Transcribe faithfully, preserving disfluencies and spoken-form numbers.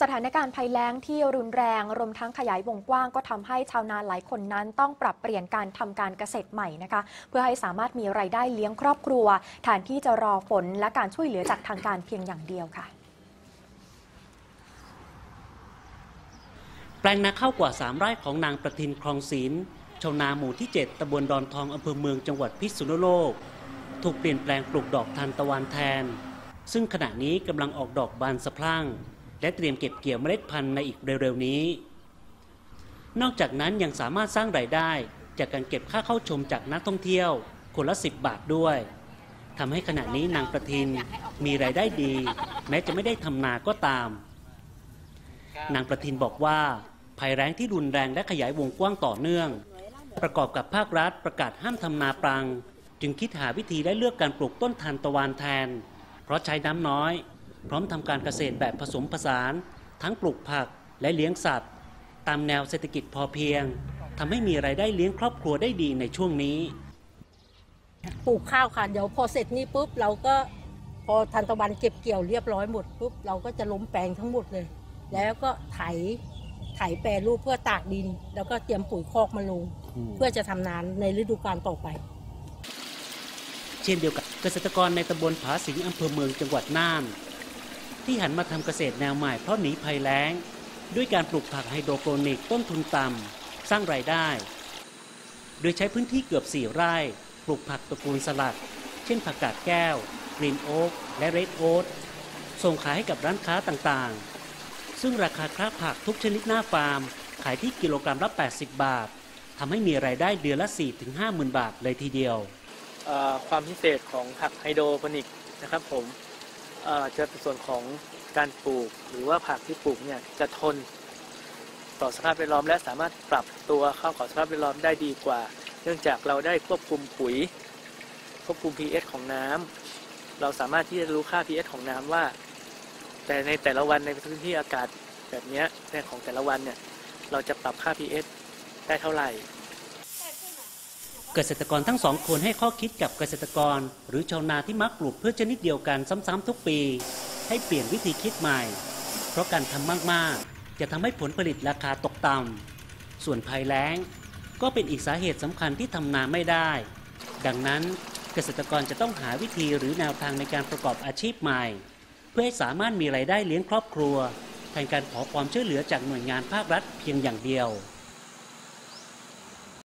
ถานการณ์ภัยแล้งที่รุนแรงรวมทั้งขยายวงกว้างก็ทำให้ชาวนาหลายคนนั้นต้องปรับเปลี่ยนการทำการเกษตรใหม่นะคะเพื่อให้สามารถมีรายได้เลี้ยงครอบครัวแทนที่จะรอฝนและการช่วยเหลือจากทางการเพียงอย่างเดียวค่ะแปลงนาข้าวกว่าสามไร่ของนางประทินคลองศิลป์ชาวนาหมู่ที่เจ็ดตำบลดอนทองอำเภอเมืองจังหวัดพิษณุโลกถูกเปลี่ยนแปลงปลูกดอกทานตะวันแทนซึ่งขณะนี้กำลังออกดอกบานสะพรั่งและเตรียมเก็บเกี่ยวเมล็ดพันธุ์ในอีกเร็วๆนี้นอกจากนั้นยังสามารถสร้างรายได้จากการเก็บค่าเข้าชมจากนักท่องเที่ยวคนละสิบบาทด้วยทำให้ขณะนี้นางประทินมีรายได้ดีแม้จะไม่ได้ทำนาก็ตามนางประทินบอกว่าภัยแล้งที่รุนแรงและขยายวงกว้างต่อเนื่องประกอบกับภาครัฐประกาศห้ามทำนาปรังจึงคิดหาวิธีและเลือกการปลูกต้นทานตะวันแทนเพราะใช้น้ำน้อยพร้อมทำการเกษตรแบบผสมผสานทั้งปลูกผักและเลี้ยงสัตว์ตามแนวเศรษฐกิจพอเพียงทำให้มีรายได้เลี้ยงครอบครัวได้ดีในช่วงนี้ปลูกข้าวค่ะเดี๋ยวพอเสร็จนี่ปุ๊บเราก็พอทานตะวันเก็บเกี่ยวเรียบร้อยหมดปุ๊บเราก็จะล้มแปลงทั้งหมดเลยแล้วก็ไถไถแปรรูปเพื่อตากดินแล้วก็เตรียมปุ๋ยคอกมาลงเพื่อจะทำนาในฤดูกาลต่อไปเช่นเดียวกับเกษตรกรในตำบลผาสิงห์อำเภอเมืองจังหวัดน่านที่หันมาทำเกษตรแนวใหม่เพราะหนีภัยแล้งด้วยการปลูกผักไฮโดรโปนิกต้นทุนต่ำสร้างรายได้โดยใช้พื้นที่เกือบสี่ไร่ปลูกผักตระกูลสลัดเช่นผักกาดแก้วกรีนโอ๊กและเรดโอ๊ตส่งขายให้กับร้านค้าต่างๆซึ่งราคาค้าผักทุกชนิดหน้าฟาร์มขายที่กิโลกรัมละแปดสิบบาททำให้มีรายได้เดือนละ สี่ถึงห้าหมื่น บาทเลยทีเดียวความพิเศษของผักไฮโดรโปนิกนะครับผมจะเป็นส่วนของการปลูกหรือว่าผักที่ปลูกเนี่ยจะทนต่อสภาพแวดล้อมและสามารถปรับตัวเข้ากับสภาพแวดล้อมได้ดีกว่าเนื่องจากเราได้ควบคุมปุ๋ยควบคุม พี เอช ของน้ำเราสามารถที่จะรู้ค่า พี เอช ของน้ำว่าแต่ในแต่ละวันในพื้นที่อากาศแบบนี้ในของแต่ละวันเนี่ยเราจะปรับค่า พี เอช ได้เท่าไหร่เกษตรกรทั้งสองคนให้ข้อคิดกับเกษตรกรหรือชาวนาที่มักปลูกพืชชนิดเดียวกันซ้ำๆทุกปีให้เปลี่ยนวิธีคิดใหม่เพราะการทำมากๆจะทำให้ผลผลิตราคาตกต่ำส่วนภัยแล้งก็เป็นอีกสาเหตุสำคัญที่ทำนาไม่ได้ดังนั้นเกษตรกรจะต้องหาวิธีหรือแนวทางในการประกอบอาชีพใหม่เพื่อให้สามารถมีรายได้เลี้ยงครอบครัวแทนการขอความช่วยเหลือจากหน่วยงานภาครัฐเพียงอย่างเดียว